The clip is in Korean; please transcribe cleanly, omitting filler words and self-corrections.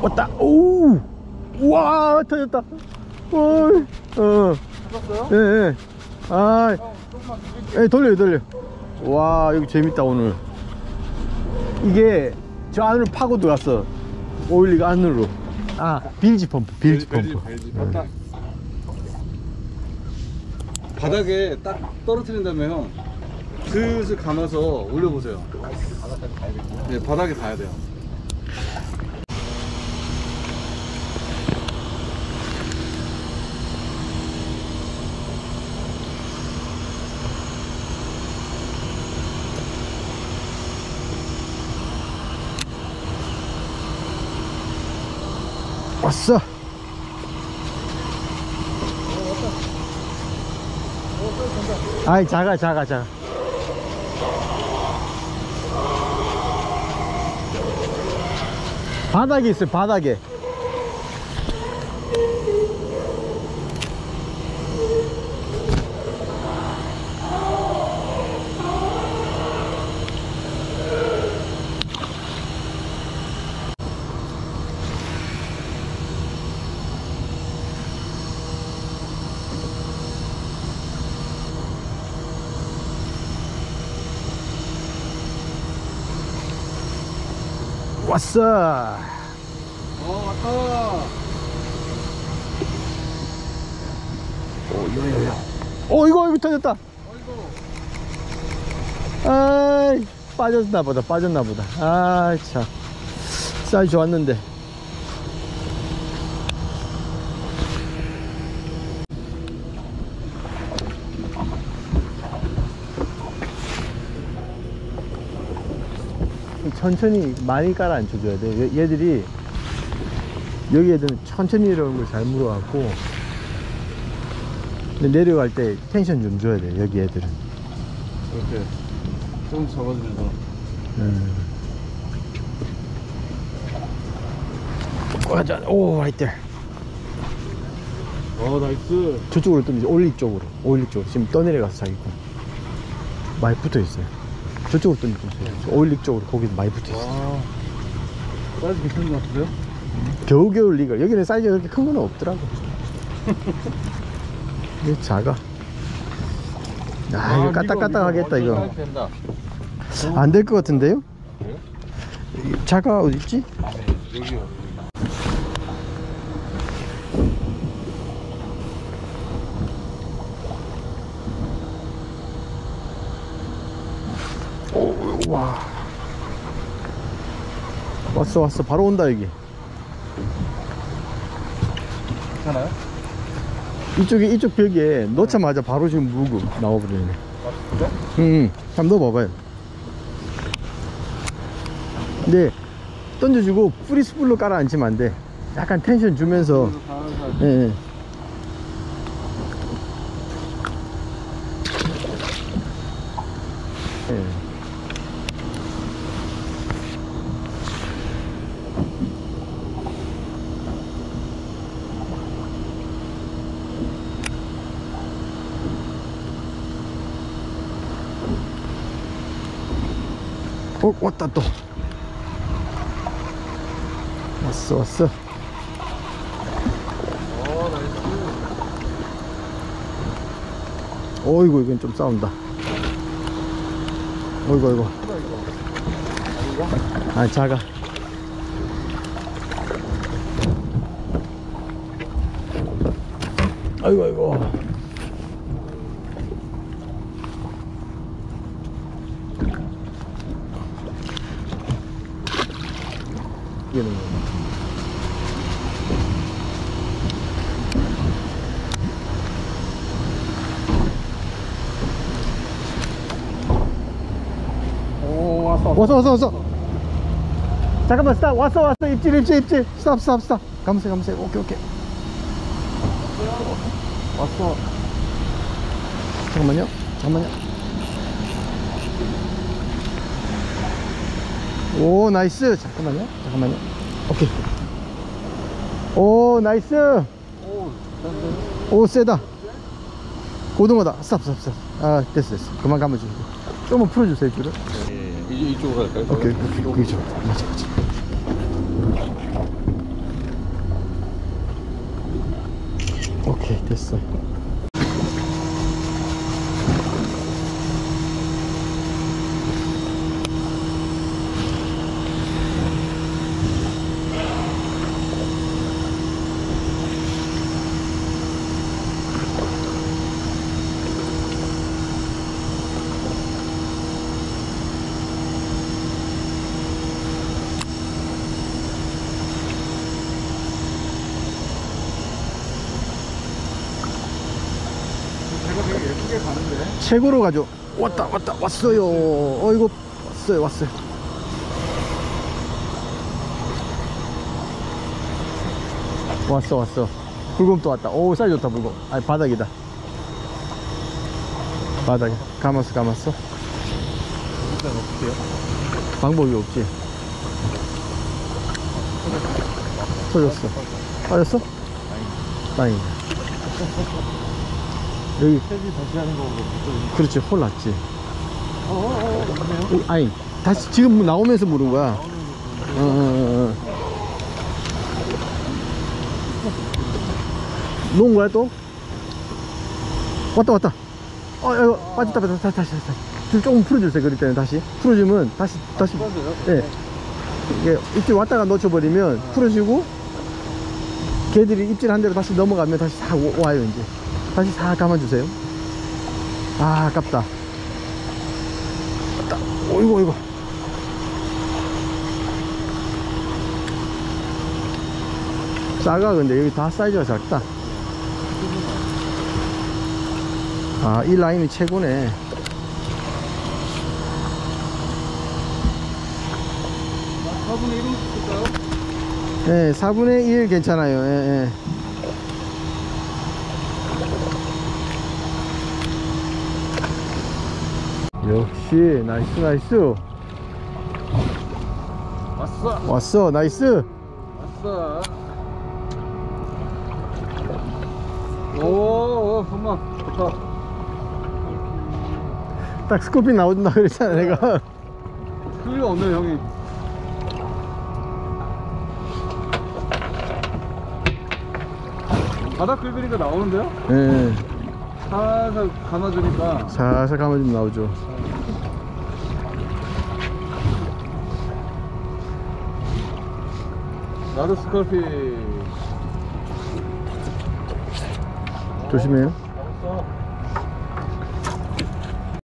왔다. 오, 우와, 터졌다. 잡았어요? 예, 예. 아, 조금만 예, 돌려. 와, 여기 재밌다, 오늘. 이게 저 안으로 파고 들어갔어. 오일리가 안으로. 아, 빌지 펌프. 맞다. 바닥에 딱 떨어뜨린 다음에 형 슬슬 감아서 올려보세요. 바닥에 닿아야 되고. 네, 바닥에 닿아야 돼요. 왔어. 아이, 작아. 바닥에 있어요, 바닥에. 왔어. 왔다. 이거 터졌다. 아이, 빠졌나 보다. 아이, 참. 사이즈 좋았는데. 천천히 많이 깔아앉혀줘야 돼. 얘들이, 여기 애들은 천천히 이러는 걸 잘 물어갖고, 근데 내려갈 때 텐션 좀 줘야 돼, 여기 애들은. 이렇게 좀 잡아주면서. 가자. 오, right there. 나이스. 저쪽으로 던지죠. 올릭 쪽으로. 지금 떠내려가서 자기고 많이 붙어있어요. 저쪽으로 던져주세요. 올릭 쪽으로. 거기 많이 붙어있어요. 사이즈 괜찮은 것 같으세요? 겨우겨우 리가. 여기는 사이즈가 그렇게 큰 건 없더라고. 이게 작아. 이거 까딱까딱 하겠다, 이거. 안 될 것 같은데요? 차가 어딨지? 여기요. 와, 왔어. 바로 온다. 여기 괜찮아요? 이쪽 벽에 넣자마자 바로 지금 물고 나와버리네. 그래? 한번 넣어봐봐요. 근데 던져주고 프리스풀로 깔아앉히면 안 돼. 약간 텐션 주면서. 예. 왔다. 또 왔어. 나이스. 어이구, 이건 좀 싸운다. 어이구. 아, 작아. 아이고. 왔어. 잠깐만, 스탑. 왔어. 입질. 스탑. 감으세요. 오케이. 왔어. 잠깐만요. 오, 나이스. 잠깐만요. 오케이. 오, 나이스. 오, 세다. 고등어다. 스탑. 아, 됐어. 그만 감아주세요. 조금만 풀어주세요, 줄을. 이쪽으로 갈까요? 오케이. 그게 좋아. 맞아. 오케이, 됐어. 배가 되게 예쁘게 가는데. 최고로 가죠. 왔어요. 이거 왔어요. 왔어. 불곰 또 왔다. 오, 사이즈 좋다, 불곰. 아니, 바닥이다. 바닥에. 감았어. 일단 어떻게 해요? 방법이 없지. 터졌어. 빠졌어? 다행이다. 여기. 세지 다시 하는 거고. 그렇지, 홀 났지. 맞네요. 아니, 다시 지금 나오면서 물은 거야. 놓은 거야 또? 왔다. 이거 빠졌다. 다시. 줄 조금 풀어주세요. 그럴 때는 다시 풀어주면 다시. 예. 이게 입질 왔다가 놓쳐버리면 풀어주고 걔들이 입질한 대로 다시 넘어가면 다시 싹 와요. 이제 다시 싹 감아주세요. 아, 아깝다. 왔다. 어이구. 작아. 근데 여기 다 사이즈가 작다. 아, 이 라인이 최고네. 4분의 1은 쓸까요? 예, 4분의 1 괜찮아요. 예. 역시 나이스. 왔어. 나이스. 왔어. 오, 정말 좋다. 딱 스코핀 나온다 그랬잖아 내가. 소리가 없네, 형이. 바닥 긁으니까 나오는데요? 예, 살살 감아주니까. 살살 감아주면 나오죠. 나도 스컬피. 조심해요.